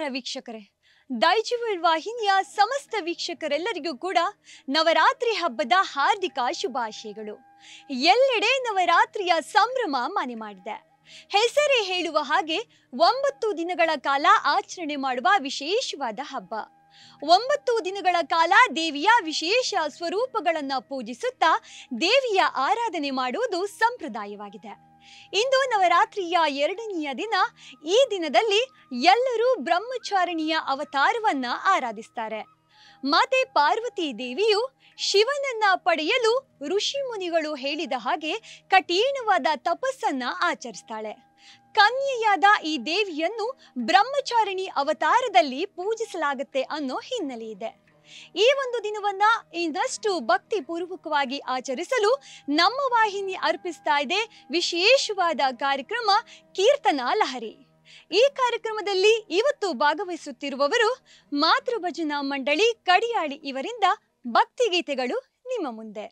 ನಮಸ್ಕಾರ ವೀಕ್ಷಕರೇ. ದೈಜುವಲ್ ವಾಹಿನಿಯ ಸಮಸ್ತ ವೀಕ್ಷಕರೆಲ್ಲರಿಗೂ ಕೂಡ ನವರಾತ್ರಿ ಹಬ್ಬದ ಹಾರ್ದಿಕ ಶುಭಾಶಯಗಳು. ಎಲ್ಲೆಡೆ ನವರಾತ್ರಿಯ ಸಂಭ್ರಮ ಮನೆ ಮಾಡಿದೆ. ಹೆಸರೇ ಹೇಳುವ ಹಾಗೆ 9 ದಿನಗಳ ಕಾಲ ಆಚರಣೆ ಮಾಡುವ ವಿಶೇಷವಾದ ಹಬ್ಬ. 9 ದಿನಗಳ ಕಾಲ ದೇವಿಯ ವಿಶೇಷ ಸ್ವರೂಪಗಳನ್ನು ಪೂಜಿಸುತ್ತಾ ದೇವಿಯ ಆರಾಧನೆ ಮಾಡುವುದು ಸಂಪ್ರದಾಯವಾಗಿದೆ. ಇಂದು ನವರಾತ್ರಿಯ 2ನೆಯ ದಿನ. ಈ ದಿನದಲ್ಲಿ ಎಲ್ಲರೂ ಬ್ರಹ್ಮಚಾರಿಣಿಯ ಅವತಾರವನ್ನ ಆರಾಧಿಸ್ತಾರೆ. ಮಾತೆ ಪಾರ್ವತಿ ದೇವಿಯು ಶಿವನನ್ನ ಪಡೆಯಲು ಋಷಿ ಮುನಿಗಳು ಹೇಳಿದ ಹಾಗೆ ಕಠಿಣವಾದ ತಪಸ್ಸನ್ನ ಆಚರಿಸ್ತಾಳೆ. ಕನ್ಯೆಯಾದ ಈ ದೇವಿಯನ್ನು ಬ್ರಹ್ಮಚಾರಿಣಿ ಅವತಾರದಲ್ಲಿ ಪೂಜಿಸಲಾಗುತ್ತೆ ಅನ್ನೋ ಹಿನ್ನೆಲೆ ಇದೆ. ಈ ಒಂದು ದಿನವನ್ನ ಇನ್ನಷ್ಟು ಭಕ್ತಿ ಪೂರ್ವಕವಾಗಿ ಆಚರಿಸಲು ನಮ್ಮ ವಾಹಿನಿ ಅರ್ಪಿಸ್ತಾ ಇದೆ ವಿಶೇಷವಾದ ಕಾರ್ಯಕ್ರಮ ಕೀರ್ತನ ಲಹರಿ. ಈ ಕಾರ್ಯಕ್ರಮದಲ್ಲಿ ಇವತ್ತು ಭಾಗವಹಿಸುತ್ತಿರುವವರು ಮಾತೃಭಜನಾ ಮಂಡಳಿ ಕಡಿಯಾಳಿ. ಇವರಿಂದ ಭಕ್ತಿಗೀತೆಗಳು ನಿಮ್ಮ ಮುಂದೆ.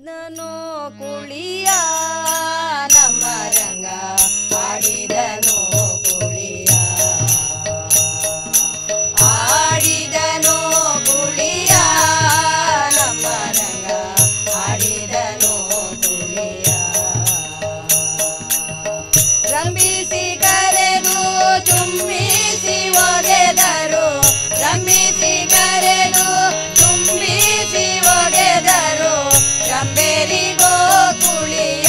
ಆಡಿದನು ಕುಳಿಯ ನಮ್ಮ ರಂಗ ಆಡಿದನು ಕುಳಿಯ ಆಡಿದನು ಕುಳಿಯ ನಮ್ಮ ರಂಗ ಆಡಿದನು ಕುಳಿಯ ರಂಭಿಸಿ ಕರೆದು ಚುಂಬಿಸಿ ಒಗೆದರು ರಂಭಿಸಿ ಕರೆದು ಚುಂಬಿಸಿ ಒಗೆದರು ರಂಬೇರಿಗೋ ಕುಳಿಯ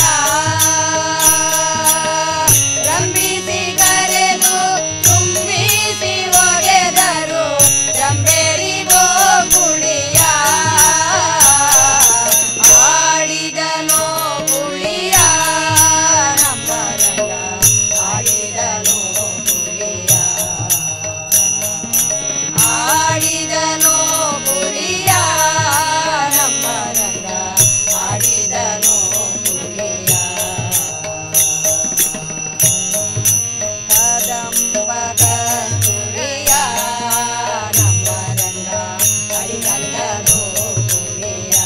ರಂಭಿಸಿ ಕರೆದು ಚುಂಬಿಸಿ ಒಗೆದರು ರಂಬೇರಿಗೋ ಕುಳಿಯ ಆಡಿದನು ಕುಳಿಯ ನಮ್ಮ ರಂಗ ಆಡಿದನು ಕುಳಿಯ ಆಡಿದನು ಕುಳಿಯ ನಮ್ಮ ರಂಗ ಆಡಿದನು ಕುಳಿಯ ಕದಂಬ ಕಸ್ತೂರಿಯ ನಮ್ಮ ರಂಗ ಅಡಿಗಲ್ಲದು ಕುಳಿಯ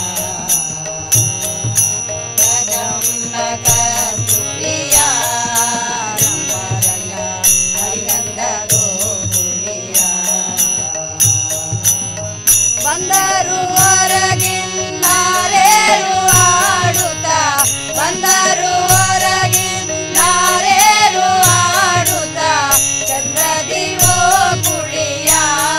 ಕದಂಬ ಕಸ್ತೂರಿಯ ನಮ್ಮ ರಂಗ ಅಡಿಗಲ್ಲದು ಕುಳಿಯ ಬಂದರು ಹೊರಗಿನ್ನಾರೇರು ಆಡುತ್ತಾ ಬಂದರು ಹೊರಗಿನ್ನಾರೇರು ಆಡುತ್ತಾ ಚಂದ್ರದಿವೋ ಕುಳಿಯ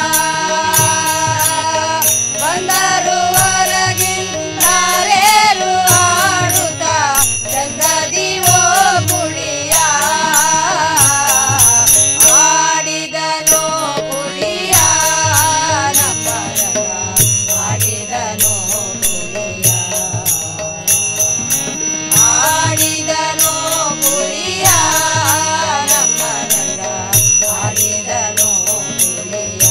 ಬಂದರು ಹೊರಗಿನ್ನಾರೇರು ಆಡುತ್ತಾ ಚಂದ್ರದಿವೋ ಕುಳಿಯ ಆಡಿದನು ಕುಳಿಯ ನಮ್ಮ ರಂಗ ಆಡಿದನು ಕುಳಿಯ ಆಡಿದನು ಕುಳಿಯ ನಮ್ಮ ರಂಗ ಆಡಿದನು ಕುಳಿಯ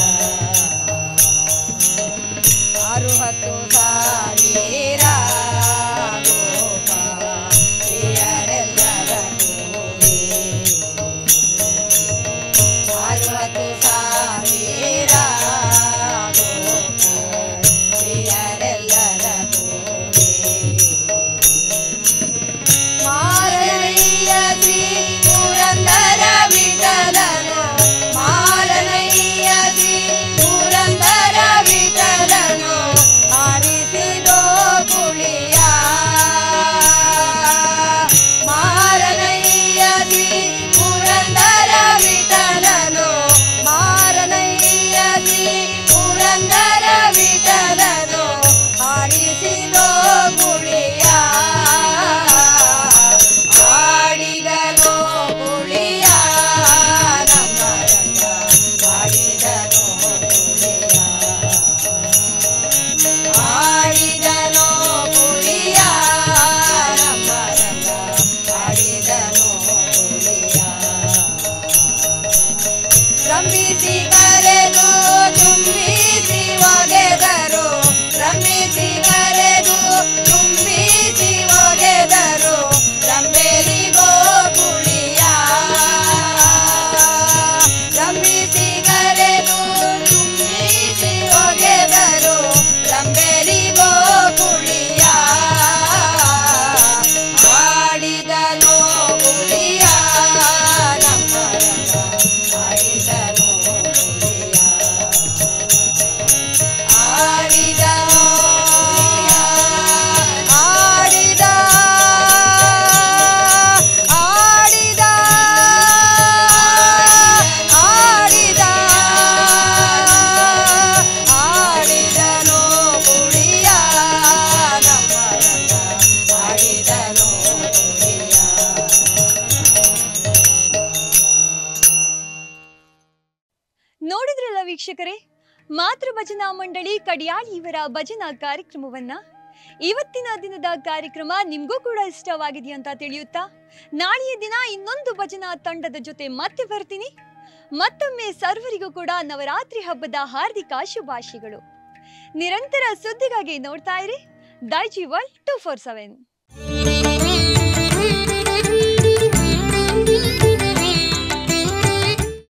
60,000 ಗೋಪ ಪ್ರಿಯರೆಲ್ಲರ ಕೂಡಿ 60,000 ಗೋಪ ಪ್ರಿಯರೆಲ್ಲರ ಕೂಡಿ ಮಾರನಯ್ಯ ಶ್ರೀ ಪುರಂದರ ವಿಠಲನು ಮಾರನಯ್ಯ ಶ್ರೀ ಪುರಂದರ ವಿಠಲನು ಹಾರಿಸಿದೋ ಕುಳಿಯ ಮಾರನಯ್ಯ ಶ್ರೀ ಪುರಂದರ ವಿಠಲನು ಮಾರನಯ್ಯ ಶ್ರೀ ಪುರಂದರ ವಿಠಲನು ಹಾರಿಸಿದೋ ಕುಳಿಯ ಆಡಿದನು ಕುಳಿಯ ನಮ್ಮ ರಂಗ ಆಡಿದನು ಕುಳಿಯ ಆಡಿದನು ಕುಳಿಯ ನಮ್ಮ ರಂಗ ಆಡಿದನು ಕುಳಿಯ ರಂಭಿಸಿ ಕರೆದು ಚುಂಬಿಸಿ ಒಗೆದರು ರಂಭಿಸಿ ಕರೆದು ಚುಂಬಿಸಿ ಒಗೆದರು ರಂಬೇರಿಗೋ ಕುಳಿಯ ರಂಭಿಸಿ ಕರೆದು ಚುಂಬಿಸಿ ಒಗೆದರು ರಂಬೇರಿಗೋ ಕುಳಿಯ ಆಡಿದನು ಕುಳಿಯ ನಮ್ಮ ರಂಗ ಆಡಿದನು ಕುಳಿಯ ಆಡಿದನು ಆಡಿದ ಆಡಿದ ಆಡಿದ ಆಡಿದನು ಕುಳಿಯ ನಮ್ಮ ರಂಗ ಆಡಿದನು ಕುಳಿಯ ನೋಡಿದ್ರಲ್ಲ ವೀಕ್ಷಕರೇ, ಮಾತೃ ಭಜನಾ ಮಂಡಳಿ ಕಡಿಯಾಳಿ ಇವರ ಭಜನಾ ಕಾರ್ಯಕ್ರಮವನ್ನ. ಇವತ್ತಿನ ದಿನದ ಕಾರ್ಯಕ್ರಮ ನಿಮ್ಗೂ ಕೂಡ ಇಷ್ಟವಾಗಿದೆ ಅಂತ ತಿಳಿಯುತ್ತಾ ನಾಳೆಯ ದಿನ ಇನ್ನೊಂದು ಭಜನಾ ತಂಡದ ಜೊತೆ ಮತ್ತೆ ಬರ್ತೀನಿ. ಮತ್ತೊಮ್ಮೆ ಸರ್ವರಿಗೂ ಕೂಡ ನವರಾತ್ರಿ ಹಬ್ಬದ ಹಾರ್ದಿಕ ಶುಭಾಶಯಗಳು. ನಿರಂತರ ಸುದ್ದಿಗಾಗಿ ನೋಡ್ತಾ ಇರಿ ದೈಜಿ ವರ್ಲ್ಡ್ 247.